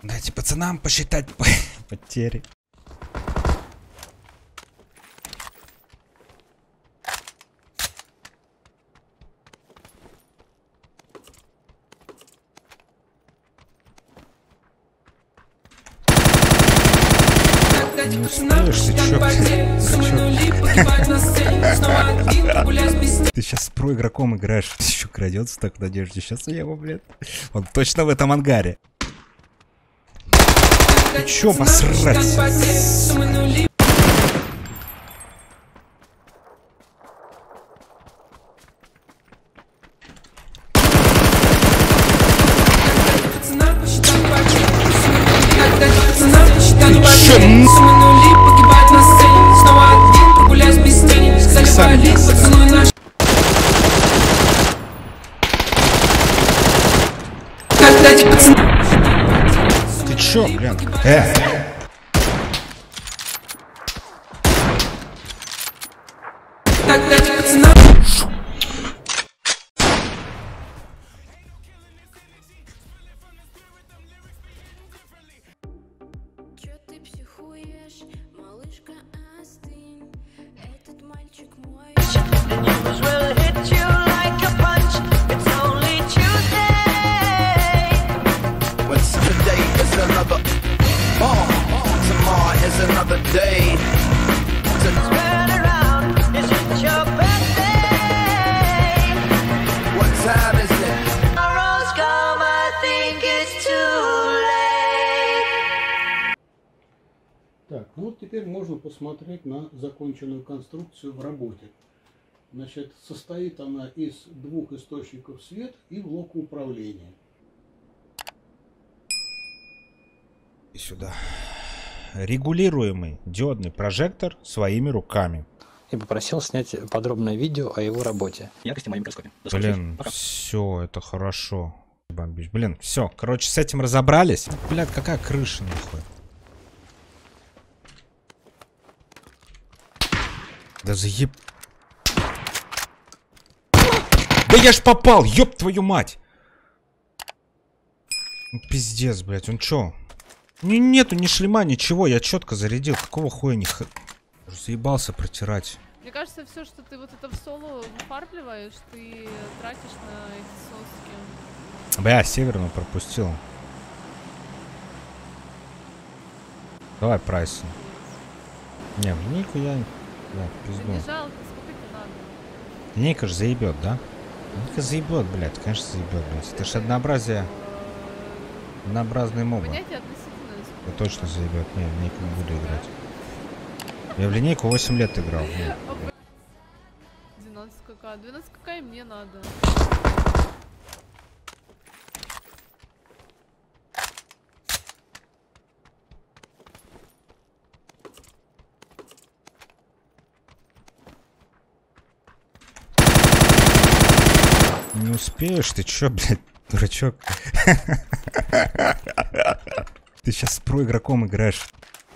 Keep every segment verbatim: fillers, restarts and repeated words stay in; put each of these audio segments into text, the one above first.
Дайте пацанам посчитать потери. Не успеешь, ты чё, ты сейчас с про игроком играешь, ты еще крадется так в надежде. Сейчас я его, блядь. Он точно в этом ангаре. Ты чё, посрать? Ты чё, блин? Э! Чё ты психуешь, малышка, остынь? Этот мальчик мой. Так, ну вот теперь можно посмотреть на законченную конструкцию в работе. Значит, состоит она из двух источников света и блока управления. И сюда. Регулируемый диодный прожектор своими руками. И попросил снять подробное видео о его работе. Яркости в моем микроскопе. Блин, все, это хорошо. Бомбить. Блин, все, короче, с этим разобрались. Блядь, какая крыша, нахуй. Да заеб... Да я ж попал, ёб твою мать! Ну, пиздец, блядь, он чё? Не, нету ни шлема, ничего, я четко зарядил. Какого хуя не х... Заебался протирать. Мне кажется, все, что ты вот это в соло выфарбливаешь, ты тратишь на эти соски. Бля, северную пропустил. Давай Прайсон. Не, в линейку я... Да, пизду. Да не жалко, сколько тебе надо? Линейка же заебет, да? Линейка заебет, блядь, конечно заебет, блядь. Это же однообразие. Однообразный мобы. Понятие относительно. Я точно заебет. Не, в линейку не буду играть. Я в линейку восемь лет играл. двенадцать какая? двенадцать какая мне надо. Не успеешь, ты чё, блядь, дурачок? Ты сейчас с про игроком играешь.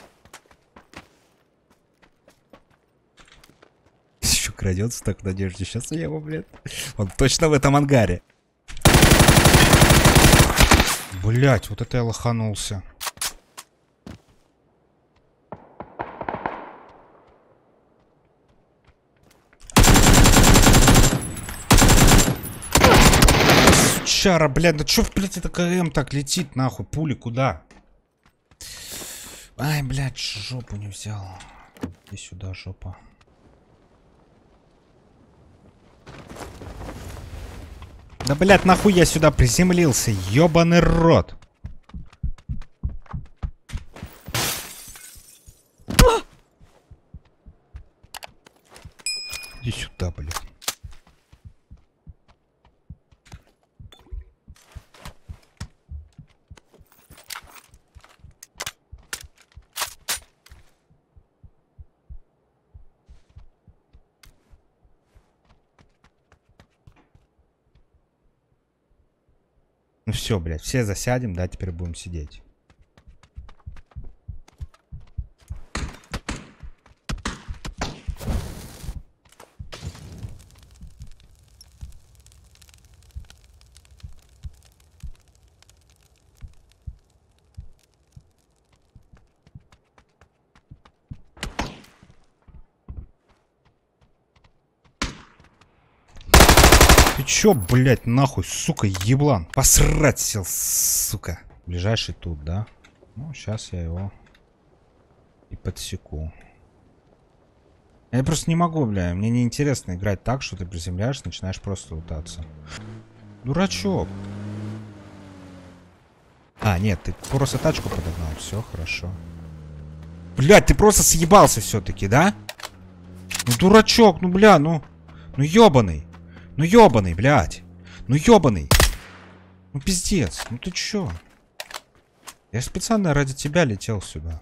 Еще крадется так в надежде. Сейчас я его, блядь. Он точно в этом ангаре. Блядь, вот это я лоханулся. Чара, блядь, да чё, блядь, это КМ так летит, нахуй, пули куда? Ай, блядь, жопу не взял. Иди сюда, жопа. Да, блядь, нахуй я сюда приземлился, ёбаный рот. Иди сюда, блядь. Ну все, блядь, все засядем, да, теперь будем сидеть. чё, блядь, нахуй, сука, еблан? Посрать сел, сука. Ближайший тут, да? Ну, сейчас я его и подсеку. Я просто не могу, бля. Мне неинтересно играть так, что ты приземляешь, начинаешь просто лутаться. Дурачок. А, нет, ты просто тачку подогнал. Все, хорошо. Блядь, ты просто съебался все-таки, да? Ну, дурачок, ну, бля, ну... Ну, ёбаный. Ну, ёбаный, блядь. Ну, ёбаный. Ну, пиздец. Ну, ты чё? Я специально ради тебя летел сюда.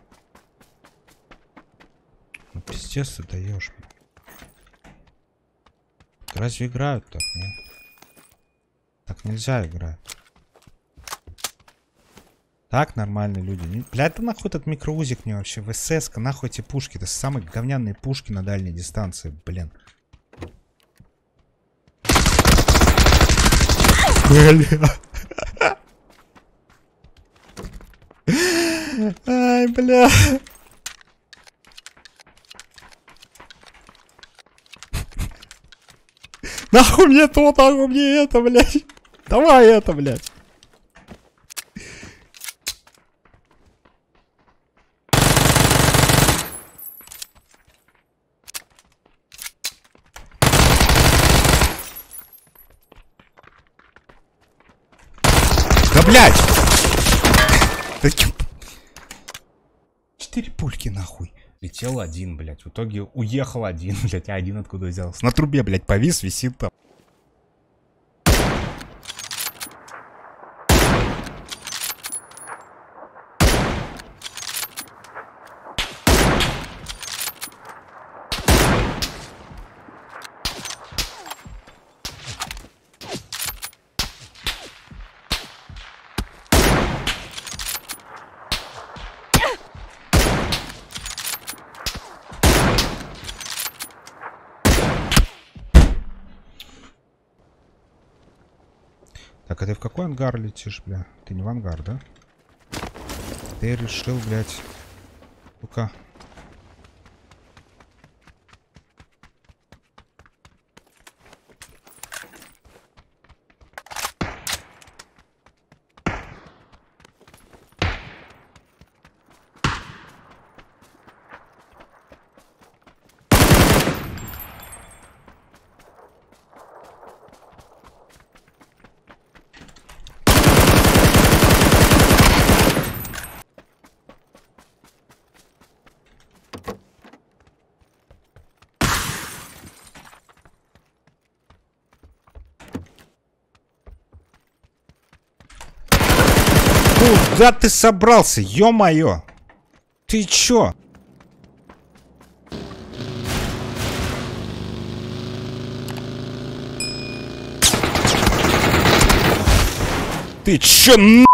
Ну, пиздец ты даешь. Разве играют так, не? Так нельзя играть. Так нормальные люди. Не... Бля, это нахуй этот микроузик мне вообще. ВСС-ка, нахуй эти пушки. Это самые говняные пушки на дальней дистанции, блин. Бля. Ай, бля. Нахуй мне то, нахуй мне это, блядь. Давай это, блядь. Да, блядь. Четыре пульки, нахуй. Летел один, блядь. В итоге уехал один, блядь. А один откуда взялся? На трубе, блядь, повис, висит там. Так, а ты в какой ангар летишь, бля? Ты не в ангар, да? Ты решил, блядь. Ну-ка. Куда ты собрался, ё-моё? Ты чё? Ты чё, н...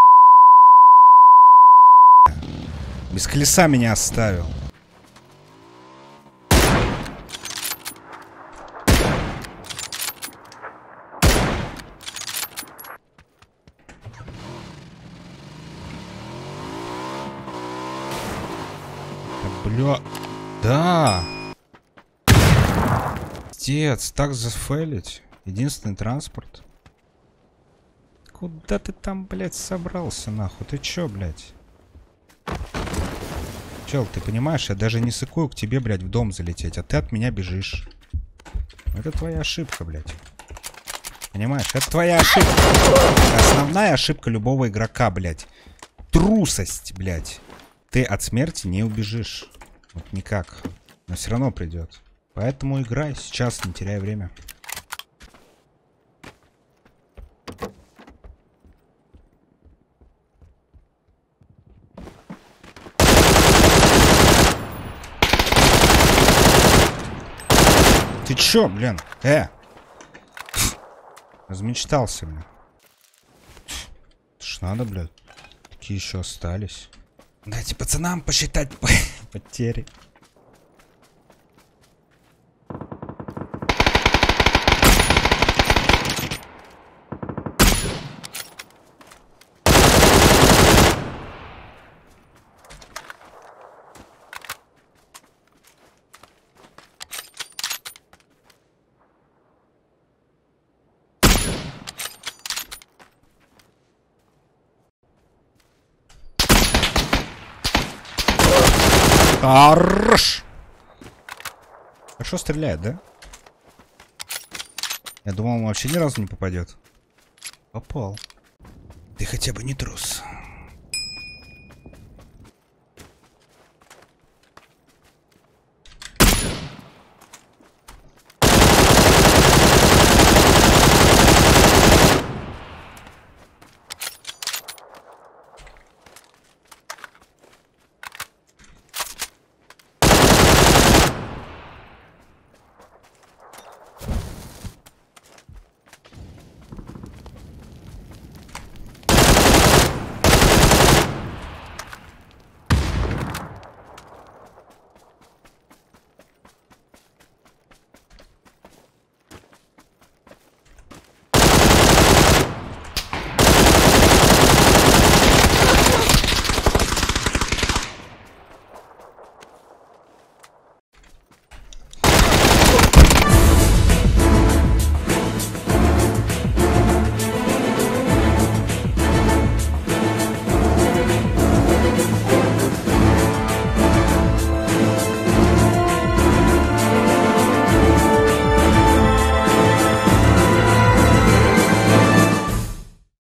Без колеса меня оставил. Бля, да. Пиздец, так зафейлить. Единственный транспорт. Куда ты там, блядь, собрался, нахуй? Ты чё, блядь? Чел, ты понимаешь, я даже не сыкую к тебе, блядь, в дом залететь, а ты от меня бежишь. Это твоя ошибка, блядь. Понимаешь, это твоя ошибка. Основная ошибка любого игрока, блядь. Трусость, блядь. Ты от смерти не убежишь. Вот никак. Но все равно придет. Поэтому играй сейчас, не теряй время. Ты чё, блин? Э! Размечтался, блин. Это ж надо, блядь. Такие еще остались. Дайте пацанам посчитать потери. Хорош! Хорошо стреляет, да? Я думал, он вообще ни разу не попадет. Попал. Ты хотя бы не трус.